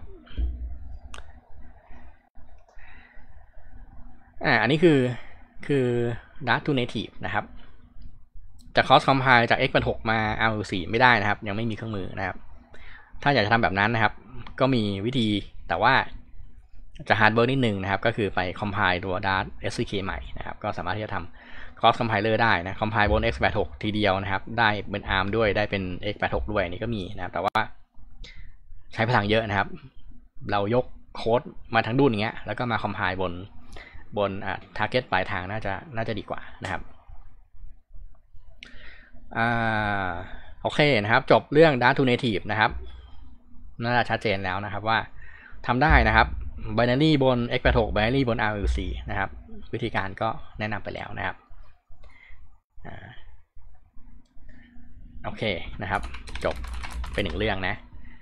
อ่าอันนี้คือคือ dart to native นะครับจะ cross compile จาก เอ็กซ์ แปดสิบหก มา อาร์ สี่ ไม่ได้นะครับยังไม่มีเครื่องมือนะครับถ้าอยากจะทำแบบนั้นนะครับก็มีวิธีแต่ว่าจะ hard work นิดนึงนะครับก็คือไป compile ตัว dart เอส ดี เค ใหม่นะครับก็สามารถที่จะทำ cross compiler ได้นะ compile บน เอ็กซ์ แปดสิบหก ทีเดียวนะครับได้เป็น อาร์ม ด้วยได้เป็น เอ็กซ์ แปดสิบหก ด้วยนี่ก็มีนะครับแต่ว่าใช้พลังเยอะนะครับเรายกโค้ดมาทั้งดุนอย่างเงี้ยแล้วก็มา compile บนบนอ่า target ปลายทางน่าจะน่าจะดีกว่านะครับอ่าโอเคนะครับจบเรื่อง dart to native นะครับน่าจะชัดเจนแล้วนะครับว่าทำได้นะครับ binary บน เอ็กซ์ แปดสิบหก binary บน อาร์ สี่ นะครับวิธีการก็แนะนำไปแล้วนะครับโอเคนะครับจบเป็นหนึ่งเรื่องนะ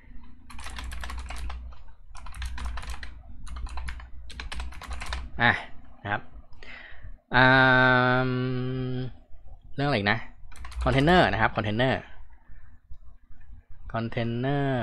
อ่ะนะครับเรื่องอะไรนะคอนเทนเนอร์นะครับคอนเทนเนอร์คอนเทนเนอร์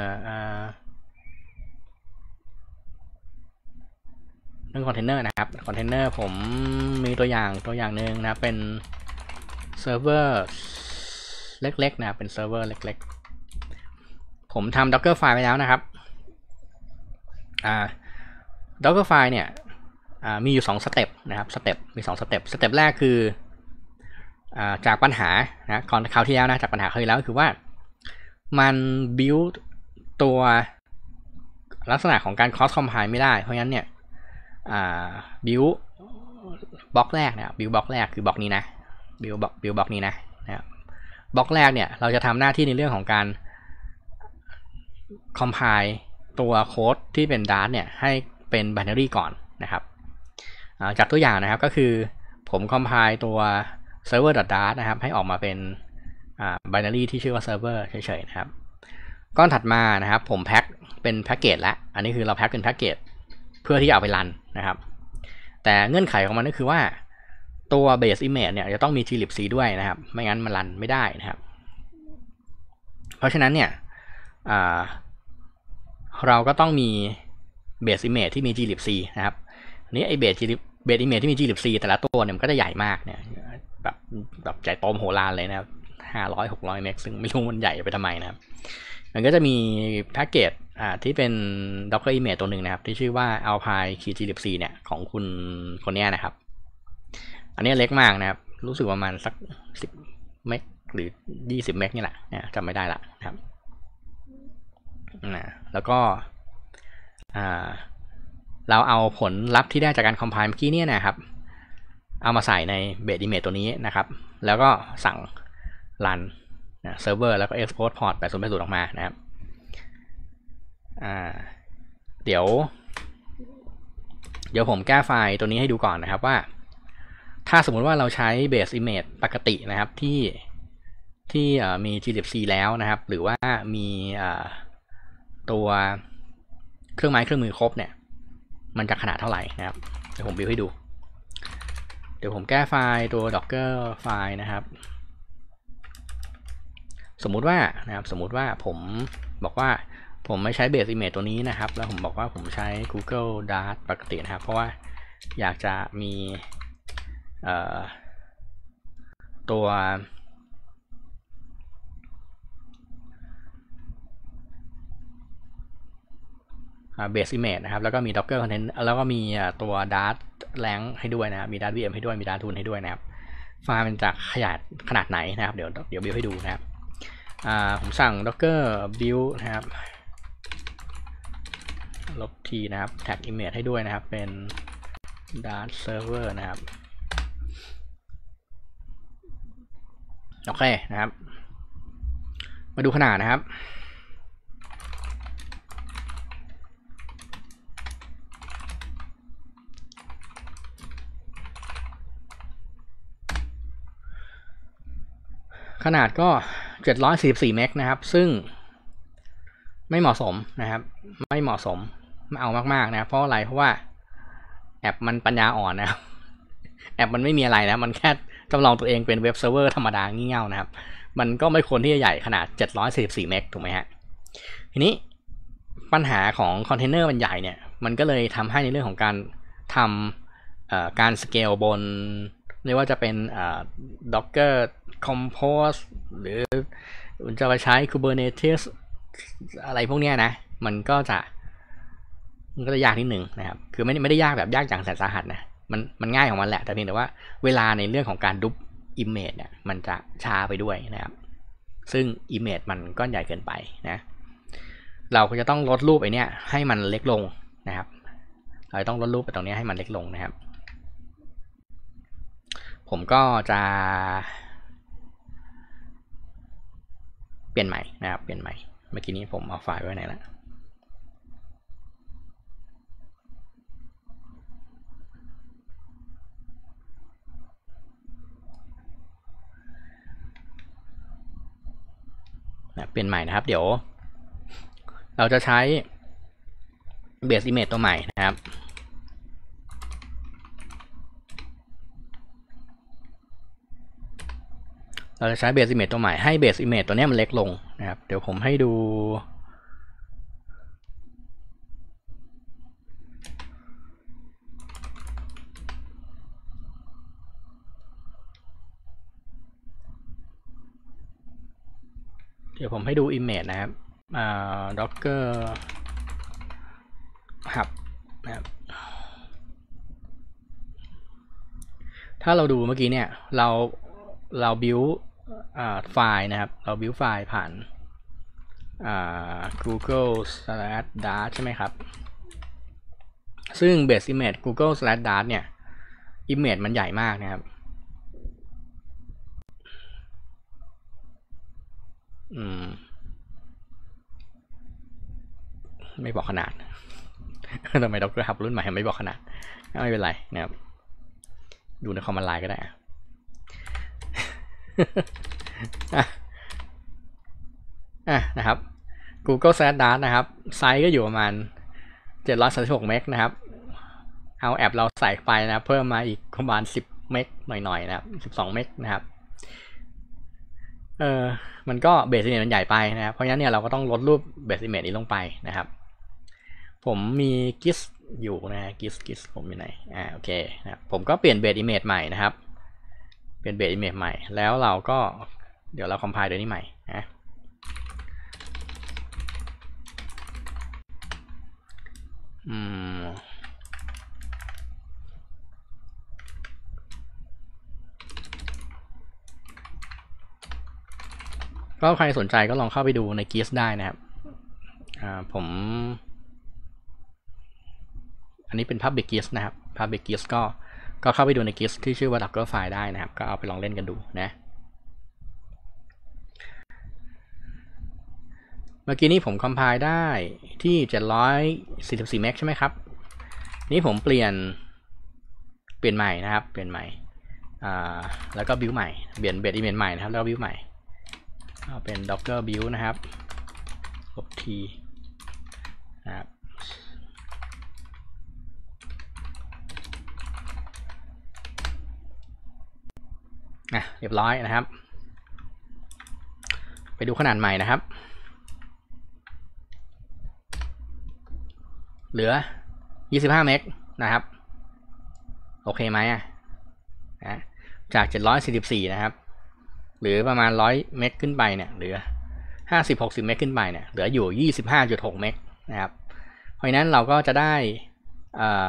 เรื่องคอนเทนเนอร์นะครับคอนเทนเนอร์ผมมีตัวอย่างตัวอย่างหนึ่งนะเป็นเซิร์ฟเวอร์เล็กๆนะเป็นเซิร์ฟเวอร์เล็กๆผมทำ Dockerfile ไปแล้วนะครับอ่า Dockerfile เนี่ยมีอยู่สองสเต็ปนะครับสเต็ปมีสองสเต็ปสเต็ปแรกคือจากปัญหานะก่อนคราวที่แล้วนะจากปัญหาคราวที่แล้วก็คือว่ามัน build ตัวลักษณะของการ cross compile ไม่ได้เพราะงั้นเนี่ยbuild บล็อกแรกเนี่ย build บล็อกแรกคือบล็อกนี้นะ build บล็อก build บล็อกนี้นะนะครับบล็อกแรกเนี่ยเราจะทำหน้าที่ในเรื่องของการ compile ตัวโค้ดที่เป็น dart เนี่ยให้เป็น binary ก่อนนะครับจากตัวอย่างนะครับก็คือผม compile ตัว server.dart นะครับให้ออกมาเป็นอ่า binary ที่ชื่อว่า server เฉยๆนะครับก้อนถัดมานะครับผมแพ็คเป็นแพ็กเกจแล้วอันนี้คือเราแพ็คเป็นแพ็กเกจเพื่อที่จะเอาไปรันนะครับแต่เงื่อนไขของมันก็คือว่าตัว base image เนี่ยจะต้องมี glibc ด้วยนะครับไม่งั้นมันรันไม่ได้นะครับเพราะฉะนั้นเนี่ยเราก็ต้องมี base image ที่มี glibc นะครับอันนี้ไอ้ base base image ที่มี glibc แต่ละตัวเนี่ยมันก็จะใหญ่มากเนี่ยแบบแบบใหญ่โตมโหฬารเลยนะครับห้าร้อย หกร้อยเมกซึ่งไม่รู้มันใหญ่ไปทำไมนะครับมันก็จะมีแพ็กเกจอ่าที่เป็น Docker Image ตัวหนึ่งนะครับที่ชื่อว่า Alpine glibc เนี่ยของคุณคนนี้นะครับอันนี้เล็กมากนะครับรู้สึกประมาณสักสิบเมกหรือยี่สิบเมกนี่แหละเนี่ยจำไม่ได้ละนะครับนะแล้วก็อ่าเราเอาผลลัพธ์ที่ได้จากการ compile เมื่อกี้เนี่ยนะครับเอามาใส่ใน base image ตัวนี้นะครับแล้วก็สั่ง run นะเซิร์ฟเวอร์แล้วก็ export port แปดศูนย์ แปดศูนย์ออกมานะครับอ่าเดี๋ยวเดี๋ยวผมแก้ไฟล์ตัวนี้ให้ดูก่อนนะครับว่าถ้าสมมุติว่าเราใช้ base image ปกตินะครับที่ที่มี glibc แล้วนะครับหรือว่ามีตัวเครื่องไม้เครื่องมือครบเนี่ยมันจะขนาดเท่าไหร่นะครับเดี๋ยวผมบิวให้ดูเดี๋ยวผมแก้ไฟล์ตัว docker ไฟล์นะครับสมมุติว่านะครับสมมุติว่าผมบอกว่าผมไม่ใช้ base image ตัวนี้นะครับแล้วผมบอกว่าผมใช้ Google Dart ปกตินะครับเพราะว่าอยากจะมีตัว base image นะครับแล้วก็มี docker content แล้วก็มีตัว dart rank ให้ด้วยนะครับมี dart vm ให้ด้วยมี dart tool ให้ด้วยนะครับไฟล์มันจะขยายขนาดไหนนะครับเดี๋ยวเดี๋ยวบิวให้ดูนะครับผมสั่ง docker build นะครับลบ t นะครับ tag image ให้ด้วยนะครับเป็น dart server นะครับโอเคนะครับมาดูขนาดนะครับขนาดก็เจ็ดร้อยสี่สิบสี่เมกนะครับซึ่งไม่เหมาะสมนะครับไม่เหมาะสมไม่เอามากๆนะครับเพราะอะไรเพราะว่าแอปมันปัญญาอ่อนนะครับแอปมันไม่มีอะไรนะมันแค่จำลองตัวเองเป็นเว็บเซิร์ฟเวอร์ธรรมดางี่เง่านะครับมันก็ไม่ควรที่จะใหญ่ขนาดเจ็ดร้อยสี่สิบสี่เมกถูกไหมฮะทีนี้ปัญหาของคอนเทนเนอร์มันใหญ่เนี่ยมันก็เลยทำให้ในเรื่องของการทำการสเกลบนไม่ว่าจะเป็น Docker Compose หรือจะไปใช้ Kubernetes อะไรพวกนี้นะมันก็จะมันก็จะยากนิดหนึ่งนะครับคือไม่ไม่ได้ยากแบบยากอย่างแสนสาหัสนะมันมันง่ายของมันแหละแต่เพียงแต่ว่าเวลาในเรื่องของการดูป image เนี่ยมันจะช้าไปด้วยนะครับซึ่ง image มันก้อนใหญ่เกินไปนะเราก็จะต้องลดรูปไอเนี้ยให้มันเล็กลงนะครับเราต้องลดรูปไปตรงนี้ให้มันเล็กลงนะครับผมก็จะเปลี่ยนใหม่นะครับเปลี่ยนใหม่เมื่อกี้นี้ผมเอาไฟล์ไว้ไหนแล้วนะเปลี่ยนใหม่นะครับเดี๋ยวเราจะใช้ base image ตัวใหม่นะครับเราจะใช้ base image ตัวใหม่ให้ base image ตัวนี้มันเล็กลงนะครับเดี๋ยวผมให้ดูเดี๋ยวผมให้ดู image นะครับอ่า docker hub นะครับถ้าเราดูเมื่อกี้เนี่ยเราเรา build ไฟล์นะครับเรา build ไฟล์ผ่าน Google slash dart ใช่ไหมครับซึ่ง base image Google slash dart เนี่ย image มันใหญ่มากนะครับอืมไม่บอกขนาดทำไม Docker Hub รุ่นใหม่ไม่บอกขนาดไม่เป็นไรนะครับดูในคอมมานด์ไลน์ก็ได้อ่ะนะครับ Google Slash Dart นะครับไซส์ก็อยู่ประมาณเจ็ดร้อยสามสิบหกเมกนะครับเอาแอปเราใส่ไปนะเพิ่มมาอีกประมาณสิบเมกหน่อยๆนะครับสิบสองเมกนะครับเออมันก็เบสอิเมจมันใหญ่ไปนะครับเพราะงั้นเนี่ยเราก็ต้องลดรูปเบสอิเมจนี้ลงไปนะครับผมมีกิสอยู่นะกิสกิสผมอยู่ไหนอ่าโอเคนะครับผมก็เปลี่ยนเบสอิเมจใหม่นะครับเปลี่ยนเบสอิเมจใหม่แล้วเราก็เดี๋ยวเราคอมไพล์ตัวนี้ใหม่นะอืมก็ใครสนใจก็ลองเข้าไปดูใน Gist ได้นะครับอ่าผมอันนี้เป็น Public Gist นะครับ Public Gist ก็ก็เข้าไปดูใน Gist ที่ชื่อว่า Dockerfile ได้นะครับก็เอาไปลองเล่นกันดูนะเมื่อกี้นี้ผมคอมไพล์ได้ที่เจ็ดร้อยสี่สิบสี่เมกใช่ไหมครับนี่ผมเปลี่ยนเปลี่ยนใหม่นะครับเปลี่ยนใหม่อ่าแล้วก็บิวใหม่เปลี่ยนเบสอิเมจใหม่นะครับแล้วก็บิวใหม่เอาเป็น docker build นะครับลบ t นะครับอ่ะเรียบร้อยนะครับไปดูขนาดใหม่นะครับเหลือยี่สิบห้าเมกนะครับโอเคไหมอ่ะนะจากเจ็ดร้อยสี่สิบสี่นะครับหรือประมาณหนึ่งร้อยเมกขึ้นไปเนี่ยเหลือห้าสิบ หกสิบเมกขึ้นไปเนี่ยเหลืออยู่ ยี่สิบห้าจุดหกเมกนะครับเพราะฉะนั้นเราก็จะได้อ่า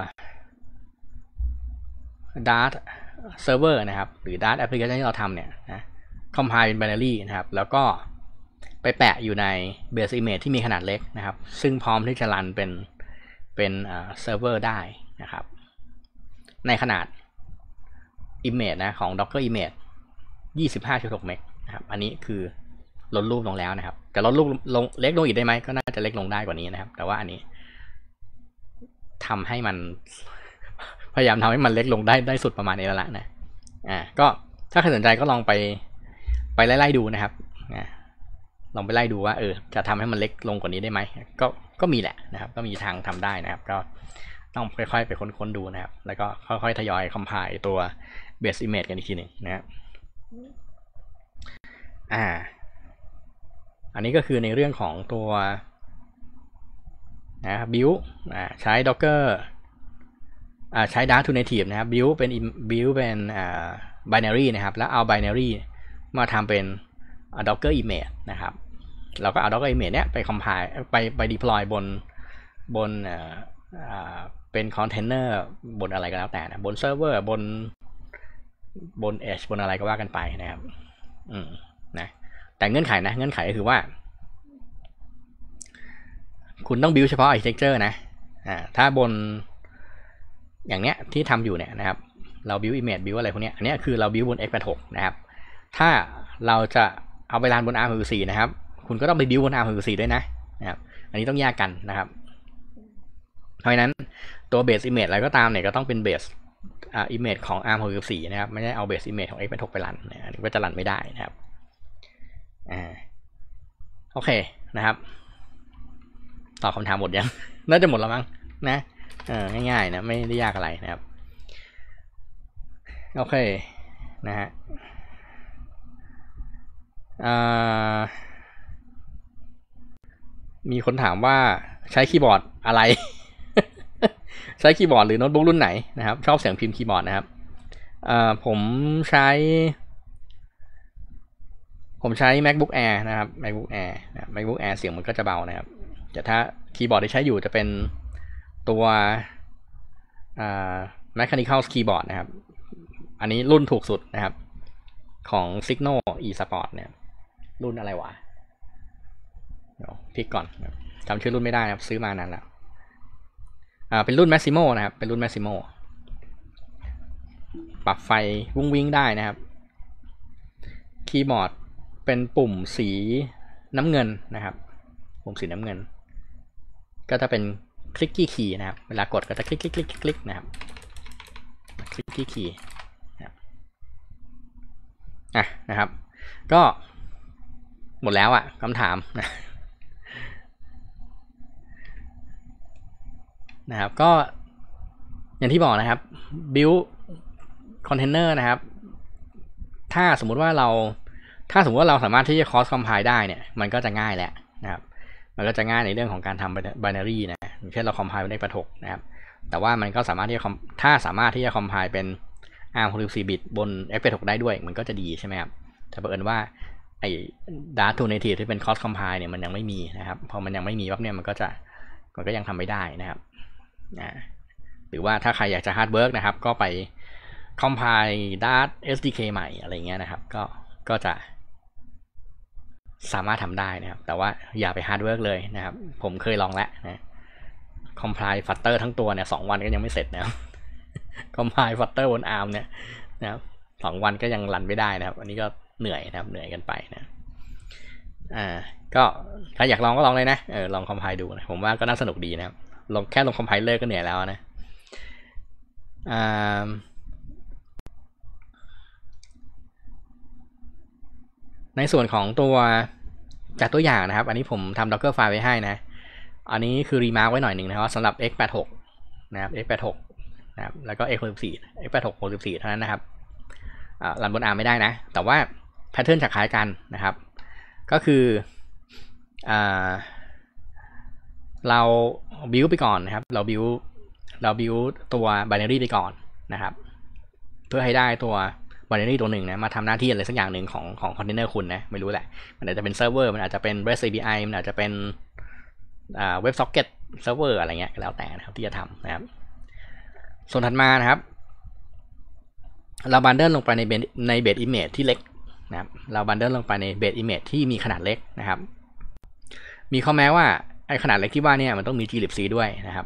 Dart Server นะครับหรือ Dart Application ที่เราทำเนี่ยนะ compile เป็น binary นะครับแล้วก็ไปแปะอยู่ใน base image ที่มีขนาดเล็กนะครับซึ่งพร้อมที่จะรันเป็นเป็นเซิร์ฟเวอร์ได้นะครับในขนาด image นะของ docker image ยี่สิบห้าจุดหกเมกนะครับอันนี้คือลดรูปลงแล้วนะครับแต่ลดรูปลงเล็กลงอีกได้ไหมก็น่าจะเล็กลงได้กว่านี้นะครับแต่ว่าอันนี้ทำให้มันพยายามทำให้มันเล็กลงได้ได้สุดประมาณนี้แล้วละนะอ่าก็ถ้าใครสนใจก็ลองไปไปไล่ๆดูนะครับนะลองไปไล่ดูว่าเออจะทำให้มันเล็กลงกว่านี้ได้ไหมก็ก็มีแหละนะครับก็มีทางทำได้นะครับก็ต้องค่อยๆไปค้นๆดูนะครับแล้วก็ค่อยๆทยอยคอมไพล์ตัว base image กันอีกทีหนึ่งนะครับอ่าอันนี้ก็คือในเรื่องของตัวนะ build อ่าใช้ docker อ่าใช้ Dart to Native นะครับ build เป็น build เป็นอ่า binary นะครับแล้วเอา binary มาทำเป็น docker image นะครับเราก็เอา docker image เนี้ยไป compile ไปไป deploy บนบนอ่าอ่าเป็นคอนเทนเนอร์บนอะไรก็แล้วแต่นะบนเซิร์ฟเวอร์บนบน Edge บนอะไรก็ว่ากันไปนะครับอืมนะแต่เงื่อนไขนะเงื่อนไขก็คือว่าคุณต้อง build เฉพาะ architecture นะอ่าถ้าบนอย่างเนี้ยที่ทำอยู่เนี่ยนะครับเรา build image build อะไรพวกนี้อันนี้คือเรา build บน เอ็กซ์แปดสิบหก นะครับถ้าเราจะเอาไปรันบน อาร์ หกสิบสี่ นะครับคุณก็ต้องไป build บน อาร์ หกสิบสี่ ด้วยนะนะครับอันนี้ต้องแยกกันนะครับเพราะฉะนั้นตัว base image อะไรก็ตามเนี่ยก็ต้องเป็น base อ่า image ของ อาร์ หกสิบสี่ นะครับไม่ได้เอา base image ของ เอ็กซ์แปดสิบหก ไปรันอันนี้ก็จะรันไม่ได้นะครับอ่าโอเคนะครับตอบคำถามหมดยังน่าจะหมดแล้วมั้งนะเออง่ายๆนะไม่ได้ยากอะไรนะครับโอเคนะฮะมีคนถามว่าใช้คีย์บอร์ดอะไร ใช้คีย์บอร์ดหรือโน้ตบุ๊กรุ่นไหนนะครับชอบเสียงพิมพ์คีย์บอร์ดนะครับผมใช้ ผมใช้ MacBook Air นะครับ MacBook Air นะ MacBook Air เสียงมันก็จะเบานะครับแต่ถ้าคีย์บอร์ดที่ใช้อยู่จะเป็นตัวอ่า Mechanical Keyboard นะครับอันนี้รุ่นถูกสุดนะครับของ Signal eSport เนี่ยรุ่นอะไรวะเดี๋ยวพลิกก่อนจำชื่อรุ่นไม่ได้นะครับซื้อมานานแล้วอ่าเป็นรุ่น Maximo นะครับเป็นรุ่น Maximo ปรับไฟวุ้งวิ้งได้นะครับคีย์บอร์ดเป็นปุ่มสีน้ำเงินนะครับปุ่มสีน้ำเงินก็จะเป็นคลิกกี้คีย์นะครับเวลากดก็จะคลิกคลิกคลิกคลิกนะครับคลิกกี้คีย์อ่ะนะครับก็หมดแล้วอ่ะคำถามนะนะครับก็อย่างที่บอกนะครับ build container นะครับถ้าสมมุติว่าเราถ้าสมมติว่าเราสามารถที่จะ cross compile ได้เนี่ยมันก็จะง่ายแหละนะครับมันก็จะง่ายในเรื่องของการทำ binary นะอย่างเช่นเรา compile ได้ประถกนะครับแต่ว่ามันก็สามารถที่จะถ้าสามารถที่จะ compile เป็น อาร์ม หกสิบสี่ บิตบน เอ็กซ์ แปดสิบหก ได้ด้วยมันก็จะดีใช่ไหมครับแต่เผอิญว่าไอ้ Dart to Native ที่เป็น cross compile เนี่ยมันยังไม่มีนะครับพอมันยังไม่มีปั๊บเนี่ยมันก็จะมันก็ยังทำไม่ได้นะครับนะหรือว่าถ้าใครอยากจะ hard work นะครับก็ไป compile Dart เอส ดี เค ใหม่อะไรเงี้ยนะครับก็ก็จะสามารถทำได้นะครับแต่ว่าอย่าไป hard work เลยนะครับผมเคยลองแล้วนะ compile Flutter ทั้งตัวเนี่ยสองวันก็ยังไม่เสร็จนะครับ compile Flutter บน อาร์ม เนี่ยนะครับสองวันก็ยังรันไม่ได้นะครับอันนี้ก็เหนื่อยนะครับเหนื่อยกันไปนะอ่าก็ถ้าอยากลองก็ลองเลยนะเออลอง compile ดูนะผมว่าก็น่าสนุกดีนะครับลงแค่ลง compiler ก็เหนื่อยแล้วนะอ่าในส่วนของตัวจากตัวอย่างนะครับอันนี้ผมทำ docker file ไว้ให้นะอันนี้คือรีมาร์กไว้หน่อยหนึ่งนะครับสำหรับ เอ็กซ์ แปดสิบหก นะครับ เอ็กซ์ แปดสิบหก นะครับแล้วก็ เอ็กซ์ หกสิบสี่ เอ็กซ์ แปดสิบหก หกสิบสี่เท่านั้นนะครับอ่ารันบน อาร์ม ไม่ได้นะแต่ว่าแพทเทิร์นจะคล้ายกันนะครับก็คืออ่าเรา build ไปก่อนนะครับเรา build เรา build ตัว binary ไปก่อนนะครับเพื่อให้ได้ตัว binary ตัวหนึ่งนะมาทำหน้าที่อะไรสักอย่างหนึ่งของของ container คุณนะไม่รู้แหละมันอาจจะเป็นเซิร์ฟเวอร์มันอาจจะเป็น REST เอ พี ไอ มันอาจจะเป็นอ่า WebSocket server อะไรเงี้ยก็แล้วแต่นะครับที่จะทำนะครับส่วนถัดมานะครับเราบันเดิลลงไปในเบสในเบสอิมเมจที่เล็กนะครับเราบันเดิลลงไปในเบสอิมเมจที่มีขนาดเล็กนะครับมีข้อแม้ว่าไอ้ขนาดเล็กที่ว่าเนี่ยมันต้องมี glibc ด้วยนะครับ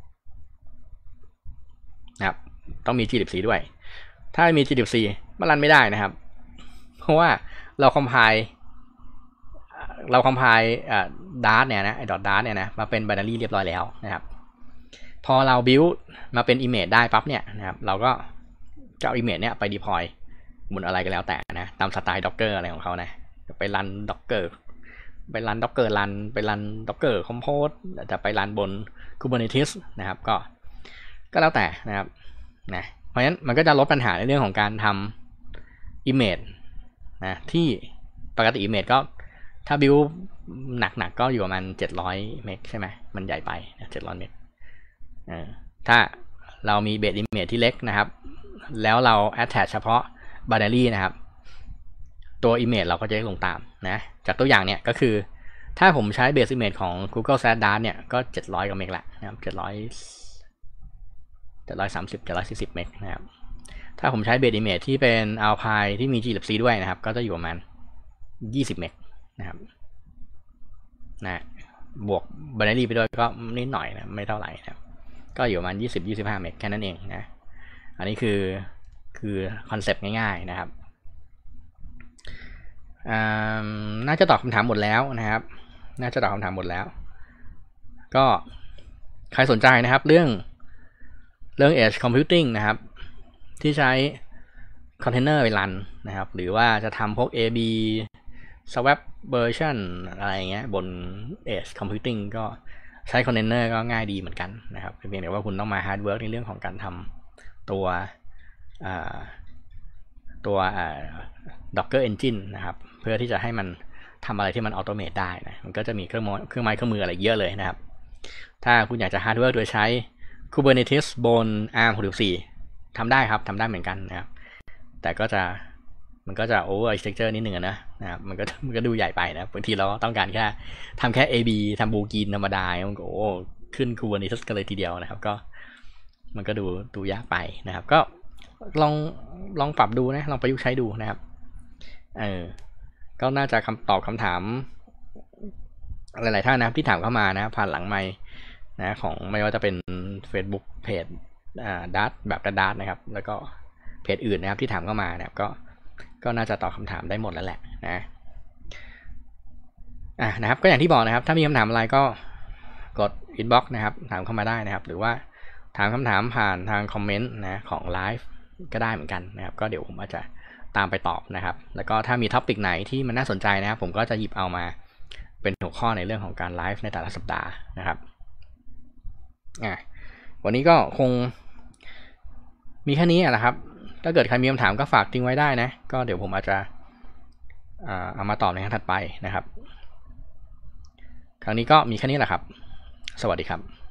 นะครับต้องมี glibc ด้วยถ้าไม่มี glibc มันรันไม่ได้นะครับเพราะว่าเราคอมไพล์เราคอมไพล์อ่า Dart เนี่ยนะไอ้ .dart เนี่ยนะมาเป็น binary เรียบร้อยแล้วนะครับพอเรา build มาเป็น image ได้ปั๊บเนี่ยนะครับเราก็จะเอา image เนี่ยไป deploy บนอะไรก็แล้วแต่นะตามสไตล์ docker อะไรของเขานะไปรัน docker ไปรัน docker รันไปรัน docker compose จะไปรันบน kubernetes นะครับก็ก็แล้วแต่นะครับนะเพราะฉะนั้นมันก็จะลดปัญหาในเรื่องของการทำ image นะที่ปกติ image ก็ถ้า build หนักๆก็อยู่ประมาณเจ็ดร้อยเมกใช่ไหมมันใหญ่ไปนะเจ็ดร้อยเมกถ้าเรามีเบสอิมเมจที่เล็กนะครับแล้วเรา attach เฉพาะ binary นะครับตัว image เราก็จะลงตามนะจากตัวอย่างเนี่ยก็คือถ้าผมใช้ base image ของ Google Slash Dart เนี่ยก็เจ็ดร้อยกว่าเมกละนะครับเจ็ดร้อย เจ็ดร้อยสามสิบ เจ็ดร้อยสี่สิบเมกนะครับถ้าผมใช้ base image ที่เป็น Alpine ที่มี glibc ด้วยนะครับก็จะอยู่ประมาณยี่สิบเมกนะครับนะบวก binary ไปด้วยก็นิดหน่อยนะไม่เท่าไหร่นะครับก็อยู่ประมาณยี่สิบ ยี่สิบห้าเมกแค่นั้นเองนะอันนี้คือคือคอนเซปต์ง่ายๆนะครับน่าจะตอบคำถามหมดแล้วนะครับน่าจะตอบคำถามหมดแล้วก็ใครสนใจนะครับเรื่องเรื่อง Edge Computing นะครับที่ใช้คอนเทนเนอร์ไปรันนะครับหรือว่าจะทำพวก เอ บี Swap version อะไรเงี้ยบน Edge Computing ก็ใช้คอนเทนเนอร์ก็ง่ายดีเหมือนกันนะครับเพียงแต่ว่าคุณต้องมาฮาร์ดเวิร์กในเรื่องของการทำตัวตัว Docker Engine นะครับเพื่อที่จะให้มันทำอะไรที่มันออโตเมตได้นะมันก็จะมีเครื่องมือเครื่องไม้เครื่องมืออะไรเยอะเลยนะครับถ้าคุณอยากจะฮาร์ดเวิร์กโดยใช้ Kubernetes บน อาร์ม หกสิบสี่ทำได้ครับทำได้เหมือนกันนะครับแต่ก็จะมันก็จะ over architecture นิดนึงนะนะครับมันก็มันก็ดูใหญ่ไปนะบางทีเราต้องการแค่ทำแค่ เอ บี ทำบูกินธรรมดามันก็โอ้ขึ้น Kubernetes กันเลยทีเดียวนะครับก็มันก็ดูดูยากไปนะครับก็ลองลองปรับดูนะลองประยุกต์ใช้ดูนะครับเออก็น่าจะคำตอบคำถามหลายๆท่านนะครับที่ถามเข้ามานะผ่านหลังไมค์นะของไม่ว่าจะเป็น Facebook เพจอ่า Dart แบบ Dart นะครับแล้วก็เพจอื่นนะครับที่ถามเข้ามานะครับก็ก็น่าจะตอบคำถามได้หมดแล้วแหละนะอ่ะนะครับก็อย่างที่บอกนะครับถ้ามีคำถามอะไรก็กด inbox นะครับถามเข้ามาได้นะครับหรือว่าถามคำถามผ่านทางคอมเมนต์นะของไลฟ์ก็ได้เหมือนกันนะครับก็เดี๋ยวผมอาจจะตามไปตอบนะครับแล้วก็ถ้ามีท็อปิกไหนที่มันน่าสนใจนะครับผมก็จะหยิบเอามาเป็นหัวข้อในเรื่องของการไลฟ์ในแต่ละสัปดาห์นะครับอ่ะวันนี้ก็คงมีแค่นี้แหละครับถ้าเกิดใครมีคำถามก็ฝากทิ้งไว้ได้นะก็เดี๋ยวผมอาจจะเอามาตอบในครั้งถัดไปนะครับครั้งนี้ก็มีแค่นี้แหละครับสวัสดีครับ